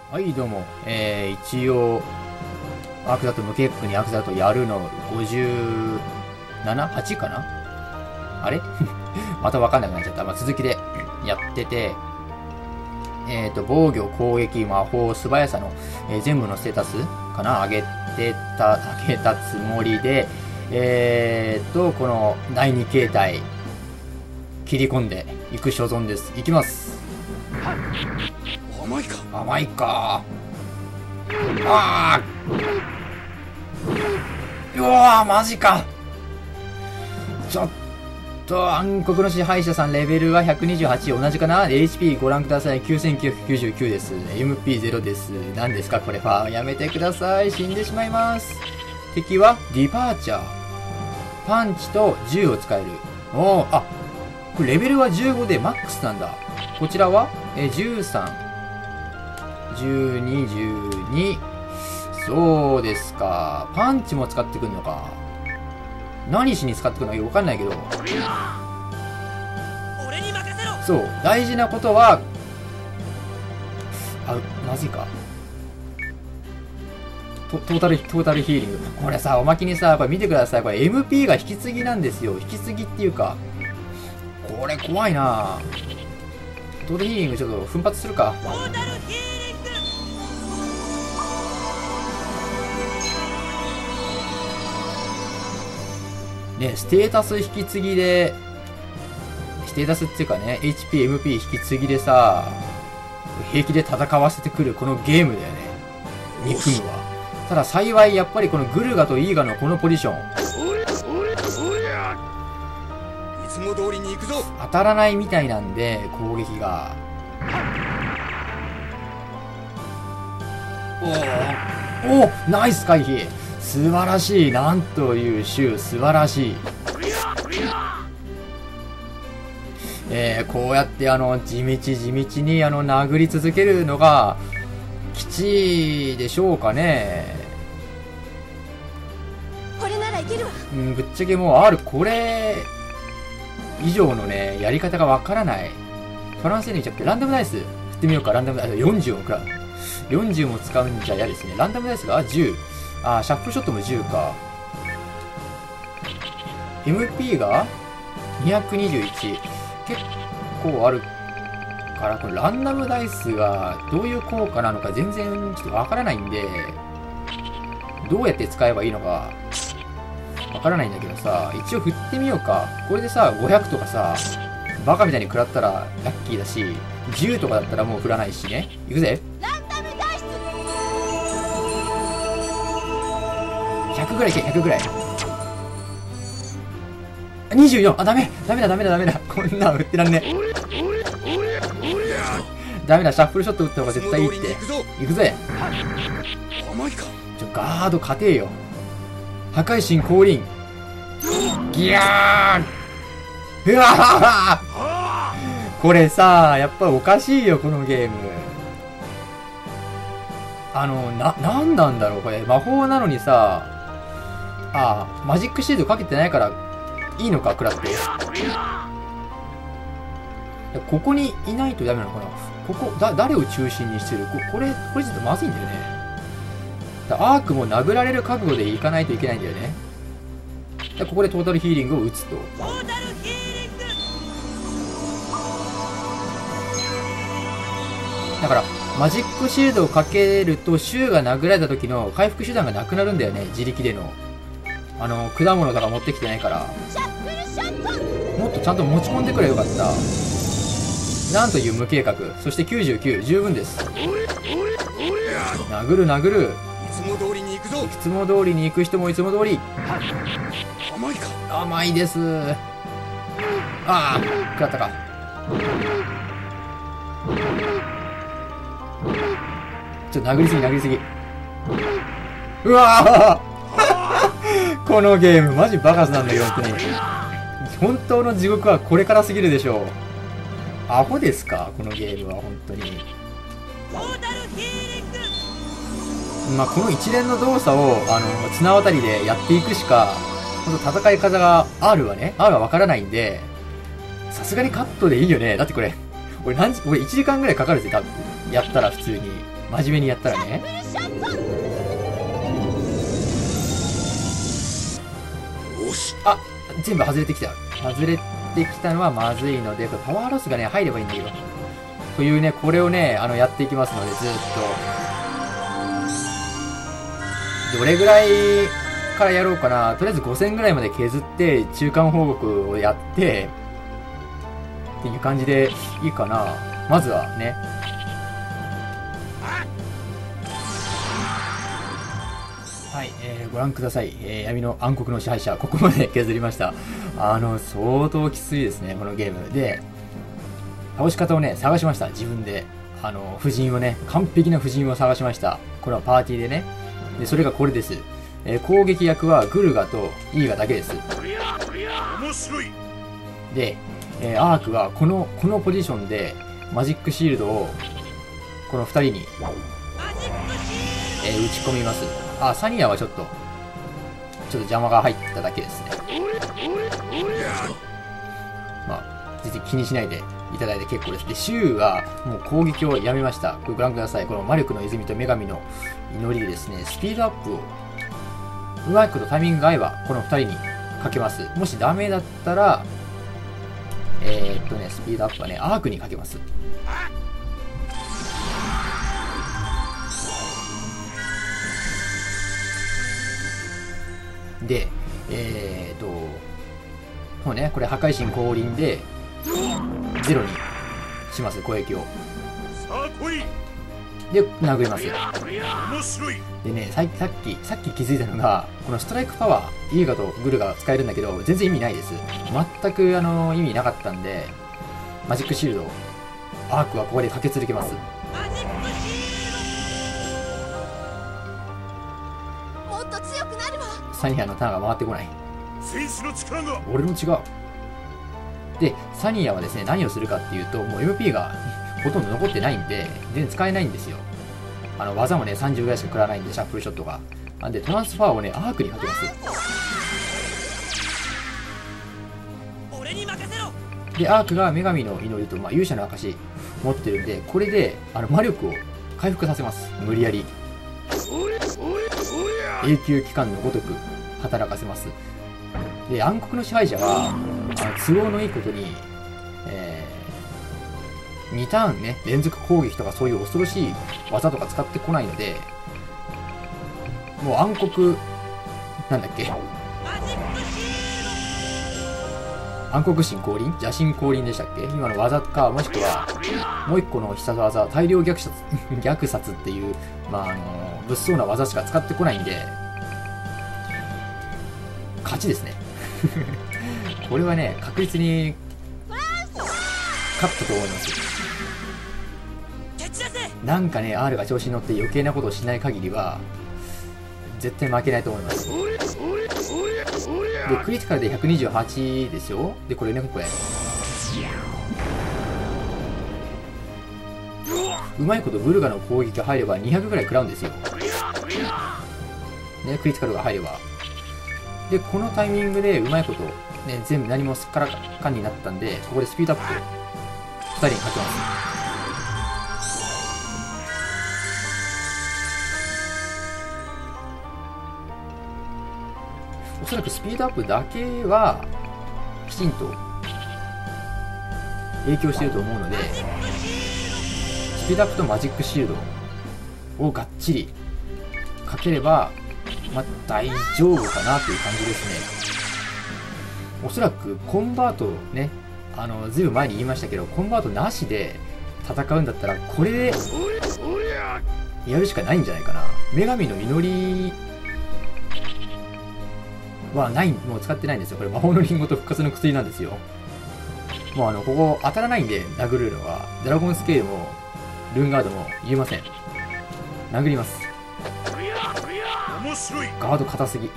はい、どうも。一応、アークダと無計画にアークダとやるの 57?8 かなあれまたわかんなくなっちゃった。まあ、続きでやってて、防御、攻撃、魔法、素早さの、全部のステータスかな上げたつもりで、この第2形態、切り込んでいく所存です。いきます。 甘いか。 甘いか。ああ。うわー、マジか。ちょっと、暗黒の支配者さん、レベルは128、同じかな。 HP ご覧ください。9999です。MP0 です。何ですかこれは。やめてください。死んでしまいます。敵は、ディパーチャー。パンチと銃を使える。おー、あ、これレベルは15でマックスなんだ。こちらは、13。12、12。そうですか。パンチも使ってくんのか。何しに使ってくるのかよくわかんないけど。 俺に任せろ。 そう。大事なことは、あ、まずいか。トータルヒーリング。これさ、おまけにさ、これ見てください。これ MP が引き継ぎなんですよ。引き継ぎっていうか。これ怖いなトータルヒーリングちょっと奮発するか。 トータルヒーリング。 ね、ステータス引き継ぎで、ステータスっていうかね、HP、MP 引き継ぎでさ、平気で戦わせてくるこのゲームだよね。憎むわ。ただ幸いやっぱりこのグルガとイーガのこのポジション。 いつも通りに行くぞ。 当たらないみたいなんで、攻撃が。おおナイス回避素晴らしい。なんというシ素晴らしい。こうやって地道に殴り続けるのが基地でしょうかね。 これならいけるわ。 ぶっちゃけもう R これ以上のねやり方がわからない。トランスエネルギーじゃなくてランダムダイス振ってみようか。ランダムダイス40も40も使うんじゃ嫌ですね。ランダムダイスが10。あ、シャッフルショットも10か。MP が221。結構あるから、これランダムダイスがどういう効果なのか全然ちょっとわからないんで、どうやって使えばいいのかわからないんだけどさ、一応振ってみようか。これでさ、500とかさ、バカみたいに食らったらラッキーだし、10とかだったらもう振らないしね。いくぜ。100ぐらいいけ、100ぐらい。24! あ、ダメだ。こんなん振ってらんね。ダメだ、シャッフルショット打った方が絶対いいって。いくぜ。ガード勝てよ。破壊神降臨。ギャーうわーこれさ、やっぱおかしいよ、このゲーム。なんなんだろう、これ。魔法なのにさ、マジックシールドかけてないから、いいのか、食らって。ここにいないとダメなのかな。ここ、誰を中心にしてるこれちょっとまずいんだよね。アークも殴られる覚悟でいかないといけないんだよね。ここでトータルヒーリングを打つと。だから、マジックシールドをかけると、シが殴られた時の回復手段がなくなるんだよね、自力での。果物とか持ってきてないから。もっとちゃんと持ち込んでくればよかった。なんという無計画。そして99、十分です。殴る。 いつも通りに行くぞ。 いつも通りに行く人もいつも通り。 甘いか。 甘いです。ああ、食らったか。ちょっと殴りすぎ。うわーこのゲームマジバカスなんだけど、本当に。本当の地獄はこれからすぎるでしょう。アホですかこのゲームは本当に。まあこの一連の動作を綱渡りでやっていくしか本当戦い方が R はわからないんで、さすがにカットでいいよね。だってこれ俺1時間ぐらいかかるぜ多分。やったら普通に真面目にやったらね。あ、全部外れてきた。外れてきたのはまずいので、これパワーロスがね、入ればいいんだけど。というね、これをね、やっていきますので、ずーっと。どれぐらいからやろうかな。とりあえず5000ぐらいまで削って、中間報告をやって、っていう感じでいいかな。まずはね。はい、ご覧ください。闇の暗黒の支配者、ここまで削りました。相当きついですね、このゲーム。で、倒し方をね、探しました、自分で。布陣をね、完璧な布陣を探しました。これはパーティーでね。で、それがこれです。攻撃役はグルガとイーガだけです。で、アークはこのポジションでマジックシールドをこの2人に、打ち込みます。あ、サニアはちょっと邪魔が入っただけですね。まあ、全然気にしないでいただいて結構です。で、シュウはもう攻撃をやめました。これご覧ください。この魔力の泉と女神の祈りでですね、スピードアップをうまいことタイミングが合えばこの2人にかけます。もしダメだったら、スピードアップはね、アークにかけます。で、もうね、これ破壊神降臨で、ゼロにします、攻撃を。で、殴ります。でね、さっき気づいたのが、このストライクパワー、イーガとグルが使えるんだけど、全然意味ないです。全く意味なかったんで、マジックシールドを、アークはここでかけ続けます。 もっと強くなるわ。 サニアのターンが回ってこない。俺の違う。で、サニアはですね、何をするかっていうと、もう MP がほとんど残ってないんで、全然使えないんですよ。技もね、30ぐらいしか食らわないんで、シャッフルショットが。なんで、トランスファーをね、アークにかけます。で、アークが女神の祈りと、勇者の証持ってるんで、これで、魔力を回復させます。無理やり。永久期間のごとく働かせます。で、暗黒の支配者は、都合のいいことに、2ターンね、連続攻撃とかそういう恐ろしい技とか使ってこないので、もう暗黒、なんだっけ、暗黒神降臨邪神降臨でしたっけ、今の技か、もしくは、もう一個の必殺技、大量虐殺っていう、物騒な技しか使ってこないんで、勝ちですね。これはね、確実に、勝ったと思います。なんかね、R が調子に乗って余計なことをしない限りは、絶対負けないと思います。で、クリティカルで128ですよ。で、これね、これ。うまいことブルガの攻撃が入れば200ぐらい食らうんですよ。ね、クリティカルが入れば。で、このタイミングでうまいこと、ね、全部何もすっからかんになったんで、ここでスピードアップを2人にかけます。おそらくスピードアップだけはきちんと影響していると思うので、スピードアップとマジックシールドをがっちりかければ、大丈夫かなという感じですね。おそらくコンバートね、ずいぶん前に言いましたけど、コンバートなしで戦うんだったら、これでやるしかないんじゃないかな。女神の祈りはもう使ってないんですよ。これ魔法のリンゴと復活の薬なんですよ。もうここ当たらないんで殴るのは、ドラゴンスケールもルンガードも言えません。殴ります。ガード硬すぎ。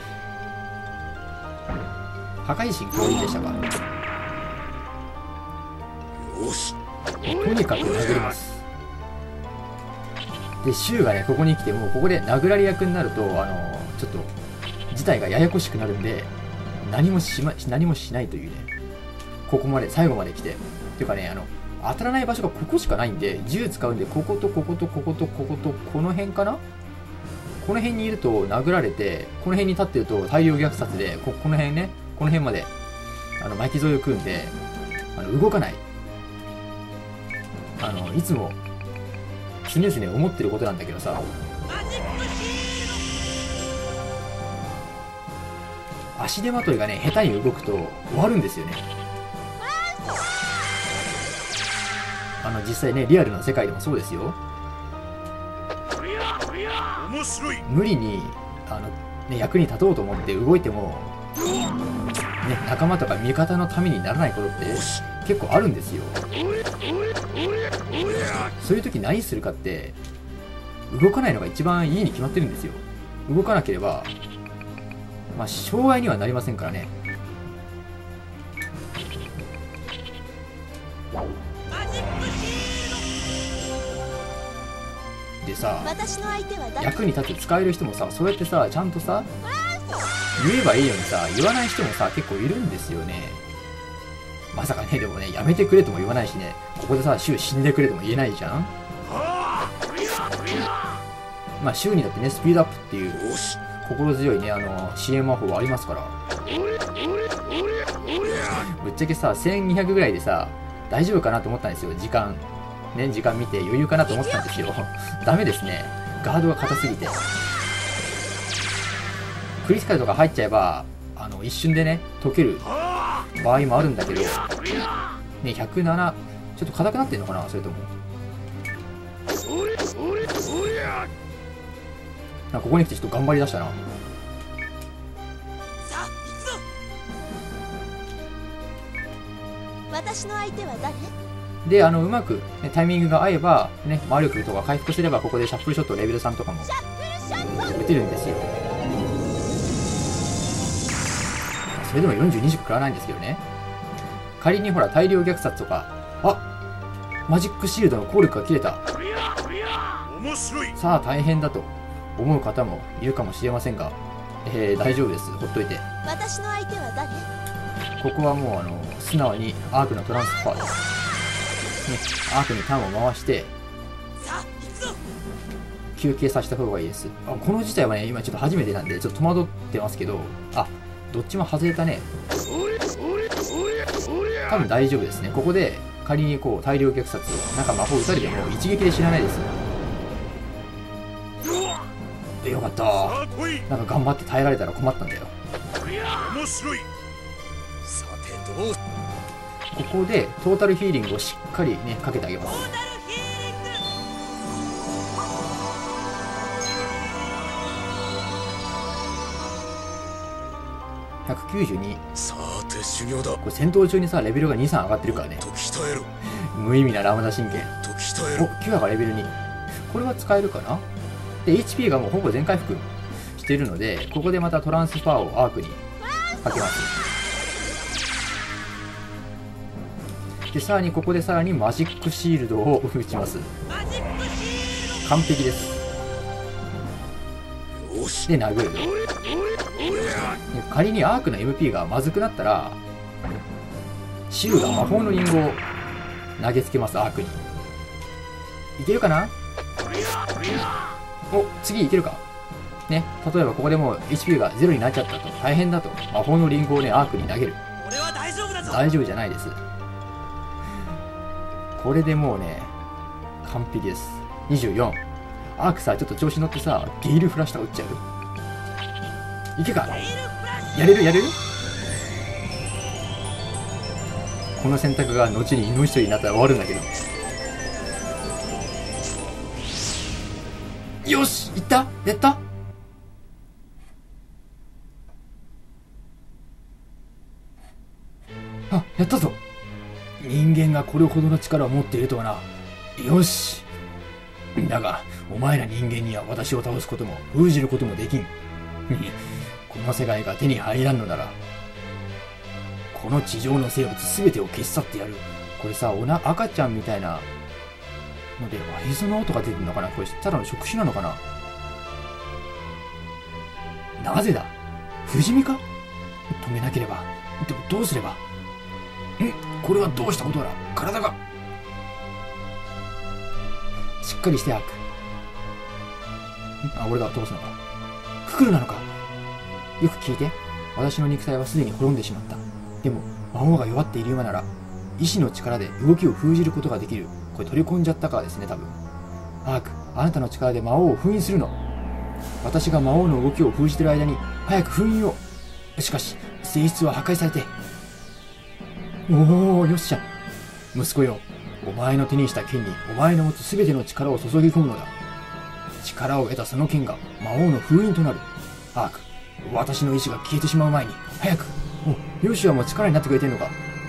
破壊神降臨でしたか。とにかく殴ります。で、シュウがね、ここに来て、もうここで殴られ役になると、ちょっと事態がややこしくなるんで、何もしないというね、ここまで最後まで来て、っていうかね、 当たらない場所がここしかないんで、銃使うんで、こことこことこことこことこの辺かな。この辺にいると殴られて、この辺に立ってると大量虐殺で、この辺ね、この辺まで巻き添えを食うんで、動かない。いつも常々思ってることなんだけどさ、足手まといがね下手に動くと終わるんですよね。実際ねリアルな世界でもそうですよ。無理に役に立とうと思って動いても、ね、仲間とか味方のためにならないことって結構あるんですよ。そういう時何するかって動かないのが一番いいに決まってるんですよ。動かなければ障害にはなりませんからね。でさ、役に立つ使える人もさ、そうやってさちゃんとさ言えばいいのにさ、言わない人もさ結構いるんですよね。まさかね、でもね、やめてくれとも言わないしね、ここでさ、シュウ死んでくれとも言えないじゃん。シュウにだってね、スピードアップっていう心強いね、CM 魔法はありますから。ぶっちゃけさ、1200ぐらいでさ、大丈夫かなと思ったんですよ、時間見て余裕かなと思ってたんですよ。ダメですね、ガードが硬すぎて。クリティカルとか入っちゃえば、一瞬でね、解ける場合もあるんだけど、ね、107、ちょっと硬くなってんのかな、それとも。ここに来てちょっと頑張りだしたな。 私の相手は誰？ で、うまく、ね、タイミングが合えば、ね、魔力とか回復すれば、ここでシャッフルショットレベル3とかも打てるんですよ。それでも42軸食らわないんですけどね。仮にほら大量虐殺とか、マジックシールドの効力が切れた、さあ大変だと思う方もいるかもしれませんが、大丈夫です、ほっといて。 私の相手は誰？ ここはもう素直にアークのトランスファーです、ね、アークにターンを回して休憩させた方がいいです。この事態はね今ちょっと初めてなんでちょっと戸惑ってますけど、どっちも外れたね。多分大丈夫ですね。ここで仮にこう大量虐殺なんか魔法打たれても一撃で死なないです。よかった。なんか頑張って耐えられたら困ったんだよ。ここでトータルヒーリングをしっかりねかけてあげます。192。 さて修行だ。 これ戦闘中にさレベルが2、3上がってるからね。無意味なラムダ神剣。キュアがレベル2。これは使えるかな。で HP がもうほぼ全回復しているので、ここでまたトランスファーをアークにかけます。でさらにここでさらにマジックシールドを打ちます。完璧です。で殴る。仮にアークの MP がまずくなったらシュウが魔法のリンゴを投げつけます。アークにいけるかな。お、次いけるかね。例えばここでもう HP が0になっちゃったと大変だと魔法のリンゴをねアークに投げる。大丈夫じゃないです。これでもうね完璧です。24。アークさちょっと調子乗ってさゲイルフラッシュとか打っちゃう。いけか。やれる。この選択が後に命取りになったら終わるんだけど。よし、いった。やった。やったぞ。人間がこれほどの力を持っているとはな。よし。だがお前ら人間には私を倒すことも封じることもできん。この世界が手に入らんのならこの地上の生物全てを消し去ってやる。これさ赤ちゃんみたいなのでへその音が出てるのかな。これただの触手なのかな。なぜだ。不死身か。止めなければ。でもどうすれば。これはどうしたことだ。体がしっかりしてアーク。あ、俺がどうすのか。ククルなのか。よく聞いて。私の肉体はすでに滅んでしまった。でも魔王が弱っている今なら意志の力で動きを封じることができる。これ取り込んじゃったからですね、多分。アーク、あなたの力で魔王を封印するの。私が魔王の動きを封じてる間に早く封印を。しかし性質は破壊されて。おお、よっしゃ。息子よ、お前の手にした剣にお前の持つ全ての力を注ぎ込むのだ。力を得たその剣が魔王の封印となる。アーク、私の意志が消えてしまう前に早く。お、ヨシュアも力になってくれてんのか。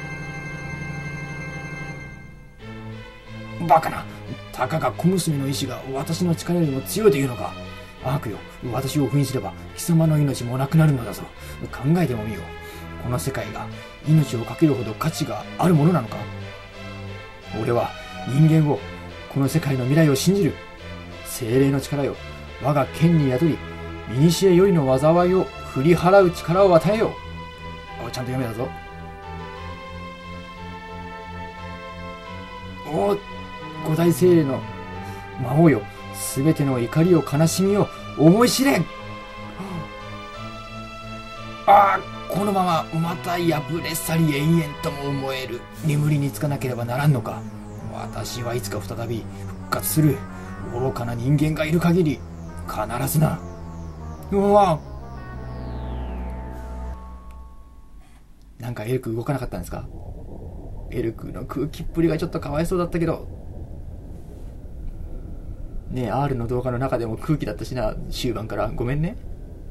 バカな。たかが小娘の意志が私の力よりも強いというのか。アークよ、私を封印すれば貴様の命もなくなるのだぞ。考えてもみよう。この世界が命をかけるほど価値があるものなのか。俺は人間を、この世界の未来を信じる。精霊の力よ、我が剣に宿り古よりの災いを振り払う力を与えよう。ちゃんと読めたぞ。お、五大精霊の魔王よ、すべての怒りを悲しみを思い知れ。ああ、このまままた破れ去り延々とも思える眠りにつかなければならんのか。私はいつか再び復活する。愚かな人間がいる限り必ずな。うわ、なんかエルク動かなかったんですか。エルクの空気っぷりがちょっとかわいそうだったけどねえ、 R の動画の中でも空気だったしな、終盤から。ごめんね。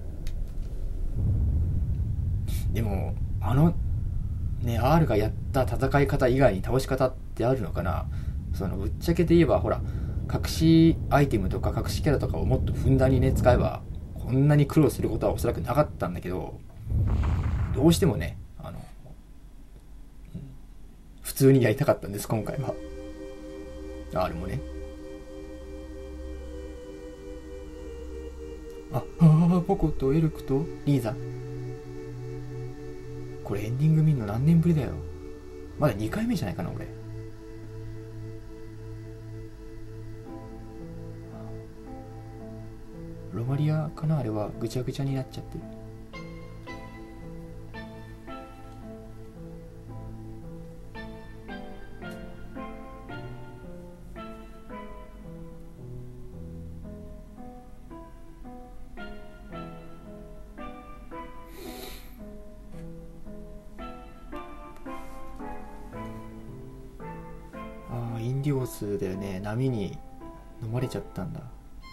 でもね、 R がやった戦い方以外に倒し方ってあるのかな。そのぶっちゃけて言えば、ほら、隠しアイテムとか隠しキャラとかをもっとふんだんにね使えばこんなに苦労することはおそらくなかったんだけど、どうしてもね、普通にやりたかったんです、今回は。R もね。ポコとエルクとリーザ。これエンディング見んの何年ぶりだよ。まだ2回目じゃないかな、俺。ロマリアかな、あれは。ぐちゃぐちゃになっちゃってる。インディオスだよね。波に飲まれちゃったんだ。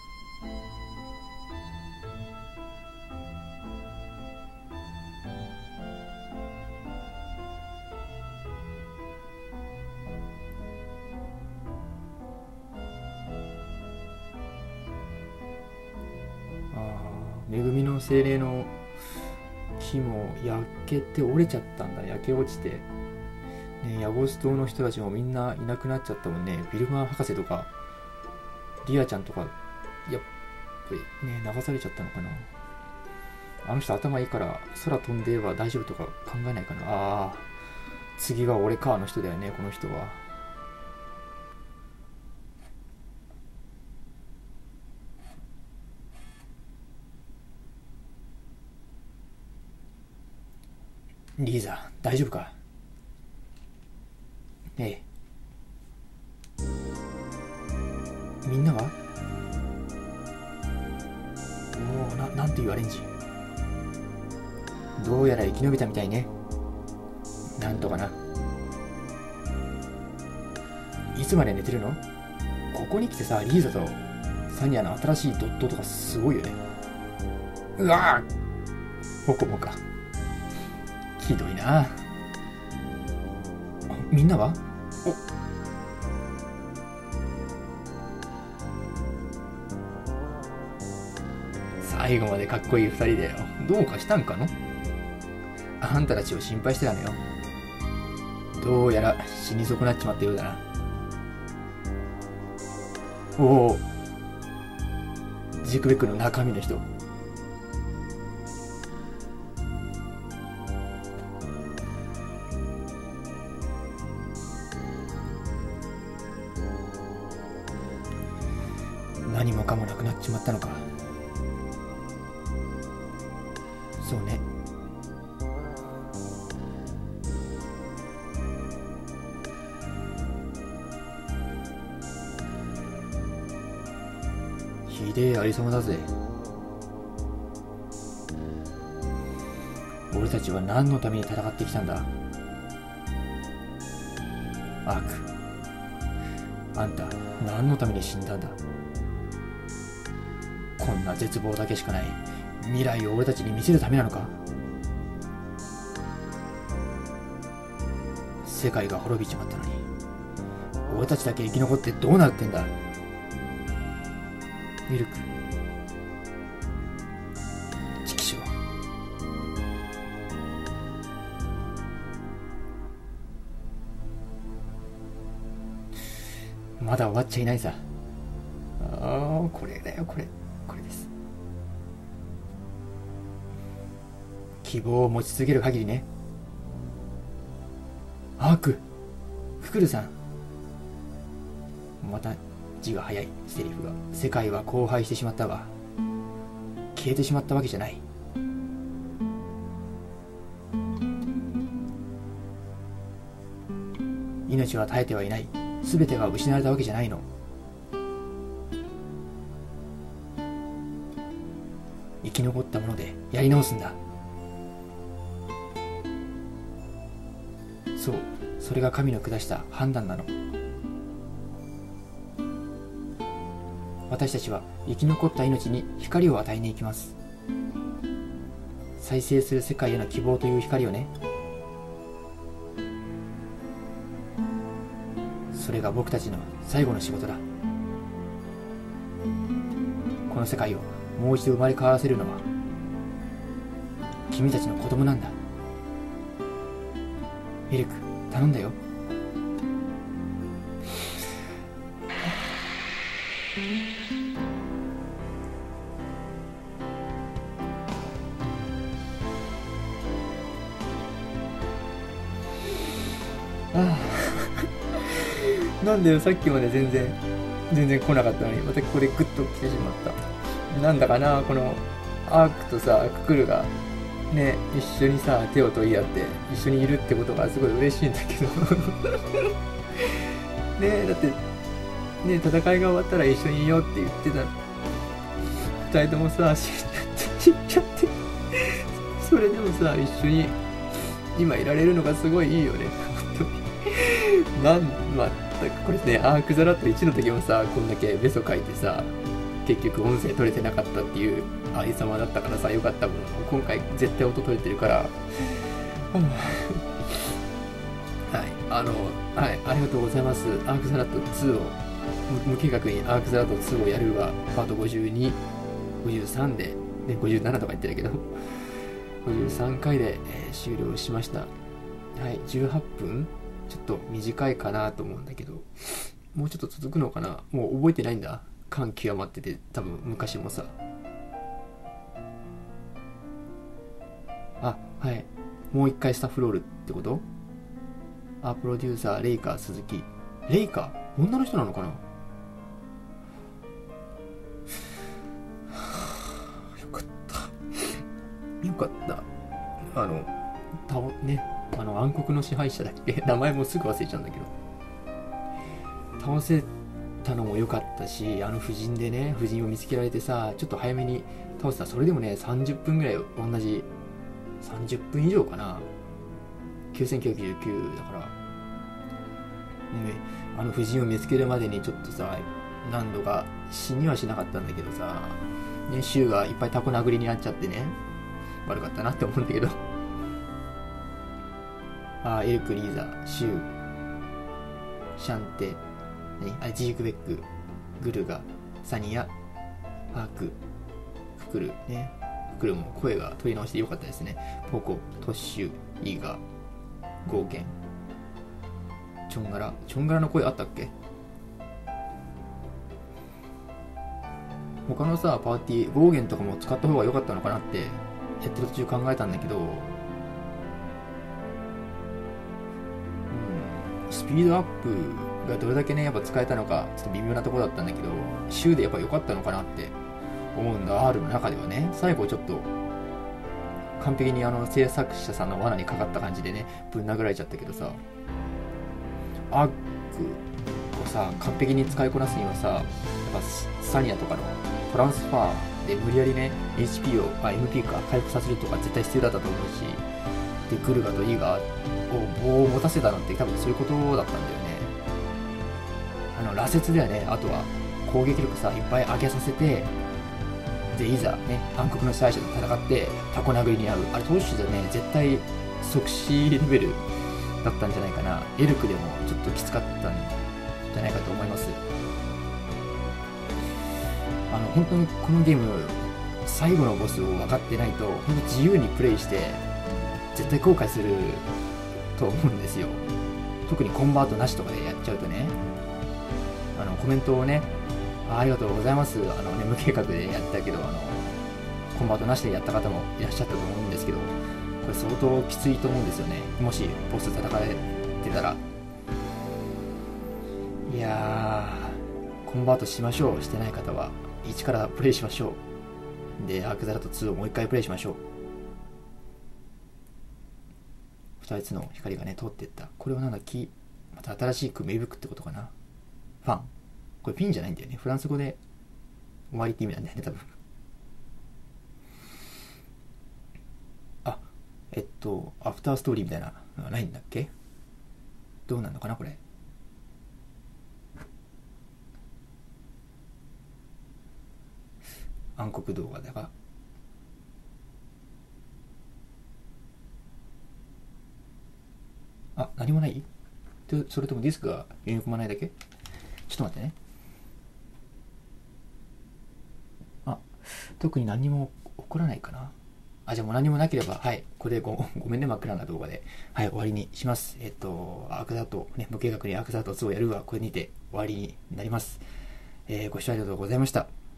恵みの精霊の木も焼けて折れちゃったんだ。焼け落ちてね。ヤゴス島の人たちもみんないなくなっちゃったもんね。ビルマー博士とかリアちゃんとかやっぱりね流されちゃったのかな。あの人頭いいから空飛んでは大丈夫とか考えないかな。次は俺かの人だよね、この人は。リーザ、大丈夫か。ええ。みんなは？なんていうアレンジ。どうやら生き延びたみたいね。なんとかな。いつまで寝てるの？ここに来てさ、リーザとサニアの新しいドットとかすごいよね。うわぁ、ポコモか。ひどいな。みんなは？最後までかっこいい二人だよ。どうかしたんかの？あんたたちを心配してたのよ。どうやら死に損なっちまったようだな。おお、ジクベックの中身の人。 もかもなくなっちまったのか。そうね。ひでえありさまだぜ。俺たちは何のために戦ってきたんだ。アーク、あんた何のために死んだんだ。こんな絶望だけしかない未来を俺たちに見せるためなのか。世界が滅びちまったのに俺たちだけ生き残ってどうなるってんだ。ミルク、チキショー。まだ終わっちゃいないさ。ああ、これだよ、これです。希望を持ち続ける限りね。アーク、ククルさん。また字が早いセリフが。世界は荒廃してしまったが消えてしまったわけじゃない。命は絶えてはいない。全てが失われたわけじゃないの。生き残ったものでやり直すんだ。そう、それが神の下した判断なの。私たちは生き残った命に光を与えに行きます。再生する世界への希望という光をね。それが僕たちの最後の仕事だ。この世界をもう一度生まれ変わらせるのは君たちの子供なんだ。ミルク、頼んだよ。ああなんだよ、さっきまで全然来なかったのにまたこれグッと来てしまった。なんだかな、このアークとさククルがね一緒にさ手を取り合って一緒にいるってことがすごい嬉しいんだけどね、だってね、戦いが終わったら一緒にいようって言ってた二人ともさ死んじゃってそれでもさ一緒に今いられるのがすごいいいよね本当に。まったくこれね、アークザラット1の時もさこんだけベソ書いてさ結局音声取れてなかったっていうありさまだったからさよかったもん。今回絶対音取れてるからはい、ありがとうございます。アークザラット2を無計画にアークザラット2をやるはパート52、53で、ね、57とか言ってるけど53回で、終了しました。はい、18分ちょっと短いかなと思うんだけどもうちょっと続くのかな。もう覚えてないんだ。感極まってて多分昔もさ。あ、はい、もう一回スタッフロールってこと。あ、プロデューサーレイカ鈴木。レイカ女の人なのかな。よかったよかった。暗黒の支配者だっけ名前もすぐ忘れちゃうんだけど、倒せたのも良かったし、夫人でね、夫人を見つけられてさちょっと早めに倒せた。それでもね30分ぐらい同じ30分以上かな。9999だからね、夫人を見つけるまでにちょっとさ何度か死にはしなかったんだけどさね、シュウがいっぱいタコ殴りになっちゃってね悪かったなって思うんだけどエルク、リーザ、シュウ、シャンテ、ジークベック、グルガ、サニア、アーク、ククルね。ククルも声が取り直してよかったですね。ポコ、トッシュ、イーガ、ゴーゲン、チョンガラの声あったっけ。他のさパーティーゴーゲンとかも使った方が良かったのかなってやってる途中考えたんだけど、スピードアップがどれだけねやっぱ使えたのかちょっと微妙なところだったんだけど、週でやっぱ良かったのかなって思うんだ。 R の中ではね、最後ちょっと完璧に制作者さんの罠にかかった感じでねぶん殴られちゃったけどさ、アークをさ完璧に使いこなすにはさ、やっぱサニアとかのトランスファーで無理やりね HP をMP か回復させるとか絶対必要だったと思うし、でグルガとイガを棒を持たせたのって多分そういうことだったんだよね。羅刹ではね、あとは攻撃力さいっぱい上げさせて、でいざね暗黒の支配者と戦ってタコ殴りに遭う、あれ投手じゃね絶対即死レベルだったんじゃないかな。エルクでもちょっときつかったんじゃないかと思います。本当にこのゲーム最後のボスを分かってないと本当自由にプレイして絶対後悔すると思うんですよ。特にコンバートなしとかでやっちゃうとね、コメントをね、ありがとうございます、無計画でやったけどコンバートなしでやった方もいらっしゃったと思うんですけど、これ相当きついと思うんですよね。もしボス叩かれてたら。いやー、コンバートしましょう。してない方は1からプレイしましょう。でアークザラット2をもう一回プレイしましょう。2つの光がね通っていった。これはなんだ、また新しい芽吹くってことかな。ファン、これピンじゃないんだよね。フランス語で終わりって意味なんだよね多分。アフターストーリーみたいなのはないんだっけ。どうなんのかなこれ。暗黒動画だが、何もない？それともディスクが読み込まないだけ？ちょっと待ってね。特に何も起こらないかな。じゃあもう何もなければ、はい、これでごめんね、真っ暗な動画で、はい、終わりにします。アークザート、ね、無計画にアークザート2をやるは、これにて終わりになります。ご視聴ありがとうございました。